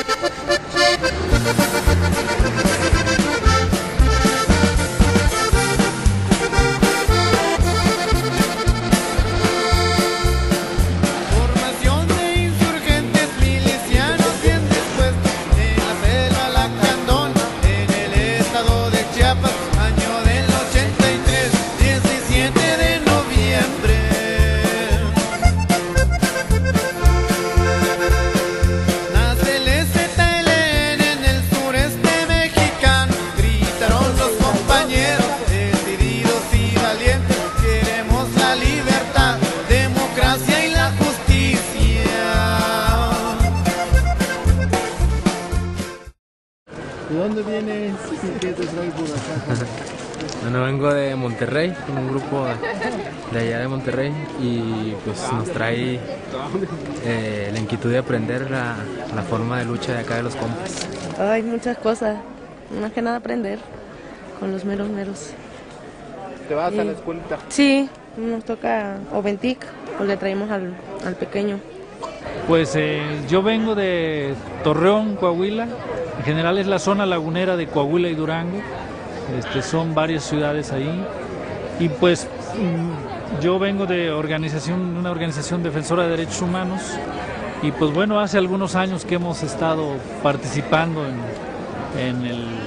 ¿De dónde vienes? ¿Qué te trae por acá? Bueno, vengo de Monterrey, con un grupo de allá de Monterrey, y pues nos trae la inquietud de aprender la forma de lucha de acá de los compas. Hay muchas cosas, más que nada aprender con los meros. ¿Te vas a la escuelita? Sí, nos toca Oventic, pues le traemos al pequeño. Pues yo vengo de Torreón, Coahuila. En general es la zona lagunera de Coahuila y Durango. Son varias ciudades ahí. Y pues yo vengo de una organización defensora de derechos humanos. Y pues bueno, hace algunos años que hemos estado participando en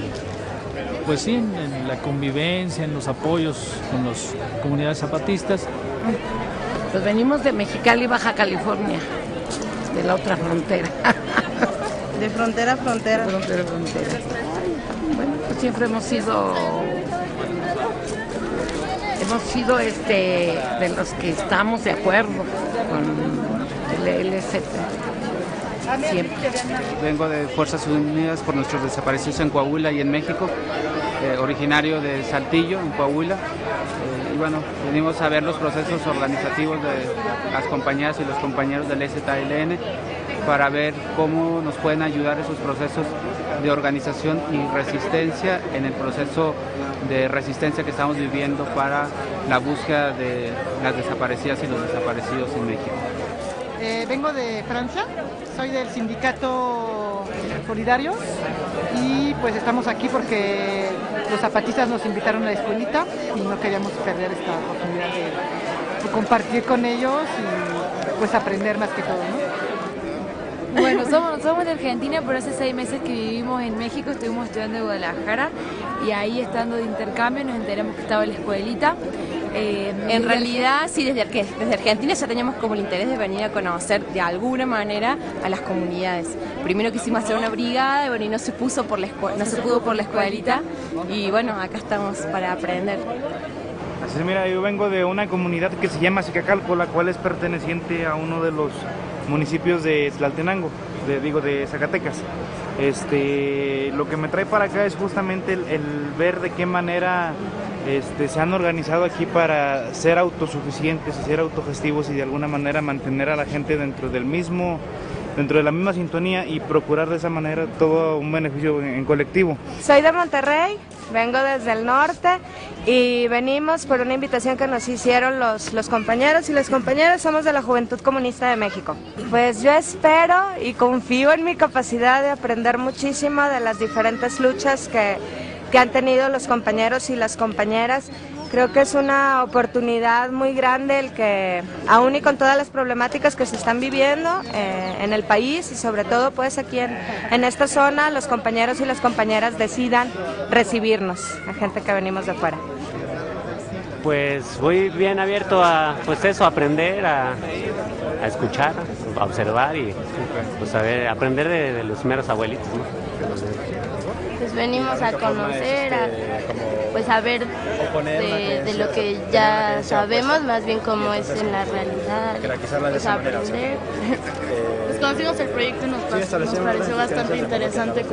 la convivencia, en los apoyos con las comunidades zapatistas. Pues venimos de Mexicali, Baja California, de la otra frontera. De frontera a frontera. Frontera. Bueno, pues siempre hemos sido de los que estamos de acuerdo con el LZ. Siempre. Vengo de Fuerzas Unidas por nuestros desaparecidos en Coahuila y en México, originario de Saltillo, en Coahuila. Y bueno, venimos a ver los procesos organizativos de las compañeras y los compañeros del ZLN para ver cómo nos pueden ayudar esos procesos de organización y resistencia en el proceso de resistencia que estamos viviendo para la búsqueda de las desaparecidas y los desaparecidos en México. Vengo de Francia, soy del sindicato Solidarios y pues estamos aquí porque los zapatistas nos invitaron a la escuelita y no queríamos perder esta oportunidad de compartir con ellos y pues aprender más que todo, ¿no? Bueno, somos de Argentina, pero hace 6 meses que vivimos en México, estuvimos estudiando en Guadalajara y ahí estando de intercambio nos enteramos que estaba en la escuelita. En realidad, sí, desde Argentina ya teníamos como el interés de venir a conocer de alguna manera a las comunidades. Primero quisimos hacer una brigada, bueno, y no se pudo por la escuelita, y bueno, acá estamos para aprender. Así es, mira, yo vengo de una comunidad que se llama Zicacalco, la cual es perteneciente a uno de los municipios de Tlaltenango, de Zacatecas. Lo que me trae para acá es justamente el ver de qué manera se han organizado aquí para ser autosuficientes y ser autogestivos y de alguna manera mantener a la gente dentro de la misma sintonía y procurar de esa manera todo un beneficio en colectivo. Soy de Monterrey, vengo desde el norte y venimos por una invitación que nos hicieron los compañeros y las compañeras. Somos de la Juventud Comunista de México. Pues yo espero y confío en mi capacidad de aprender muchísimo de las diferentes luchas que han tenido los compañeros y las compañeras. Creo que es una oportunidad muy grande el que, aún y con todas las problemáticas que se están viviendo en el país y sobre todo pues aquí en esta zona, los compañeros y las compañeras decidan recibirnos, a gente que venimos de fuera. Pues voy bien abierto a aprender, a escuchar, a observar y pues aprender de los primeros abuelitos, ¿no? Pues venimos a conocer, a ver de lo que ya sabemos, más bien cómo es en la realidad, pues aprender. Pues conocimos el proyecto y nos pareció bastante interesante,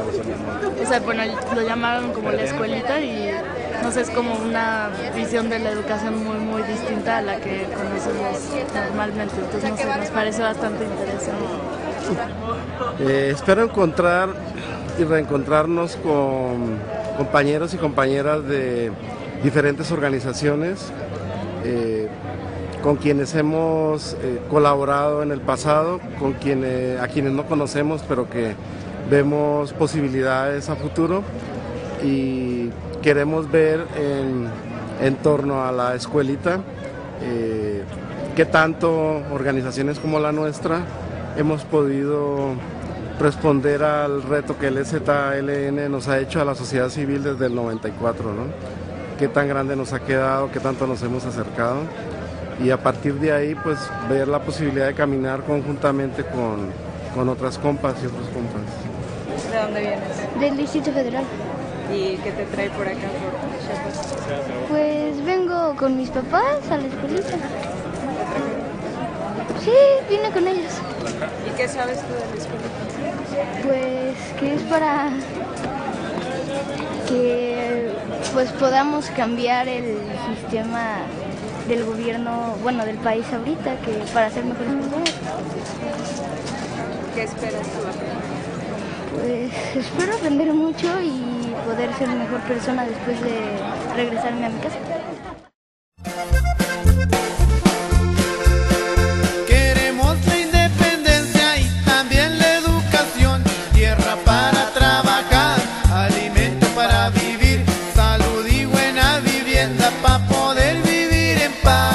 lo llamaron como la escuelita y no sé, es como una visión de la educación muy distinta a la que conocemos normalmente, entonces no sé, nos parece bastante interesante. Espero encontrar y reencontrarnos con compañeros y compañeras de diferentes organizaciones, con quienes hemos colaborado en el pasado, a quienes no conocemos, pero que vemos posibilidades a futuro, y queremos ver en torno a la escuelita qué tanto organizaciones como la nuestra hemos podido responder al reto que el EZLN nos ha hecho a la sociedad civil desde el 94, ¿no? Qué tan grande nos ha quedado, qué tanto nos hemos acercado, y a partir de ahí pues ver la posibilidad de caminar conjuntamente con otras compas y otros compas. ¿De dónde vienes? Del Distrito Federal. ¿Y qué te trae por acá, por Chiapas? Pues vengo con mis papás a la escuelita. Sí, vine con ellos. ¿Y qué sabes tú de la escuelita? Pues que es para que pues podamos cambiar el sistema del gobierno, bueno, del país ahorita, que para ser mejores personas. ¿Qué esperas tú aprender? Pues espero aprender mucho y poder ser mejor persona después de regresarme a mi casa. Queremos la independencia y también la educación, tierra para trabajar, alimento para vivir, salud y buena vivienda para poder vivir en paz.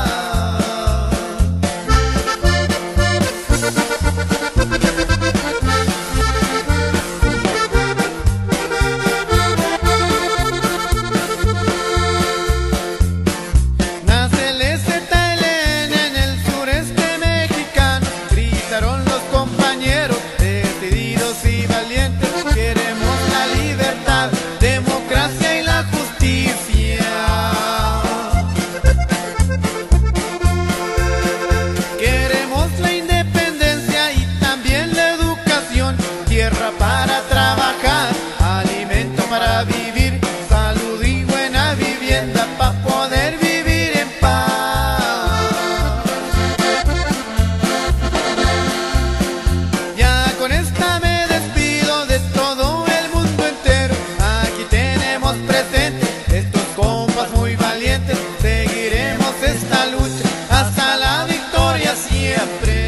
Nace el EZLN en el sureste mexicano, gritaron los compañeros decididos y valientes, queremos la libertad, democracia y la justicia. Queremos la independencia y también la educación, tierra para trabajar, alimento para vivir, salud y buena vivienda para poder vivir en paz. Ya con esta me despido de todo el mundo entero. Aquí tenemos presente estos compas muy valientes. Seguiremos esta lucha hasta la victoria siempre.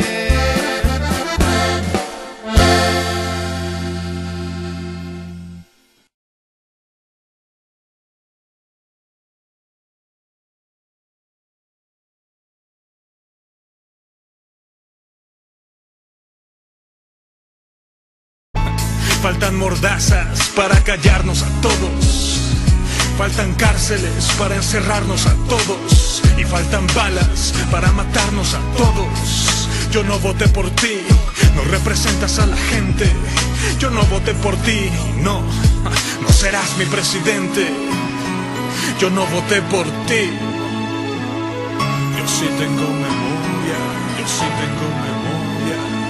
Faltan mordazas para callarnos a todos, faltan cárceles para encerrarnos a todos, y faltan balas para matarnos a todos. Yo no voté por ti, no representas a la gente. Yo no voté por ti, no serás mi presidente. Yo no voté por ti. Yo sí tengo memoria, yo sí tengo memoria.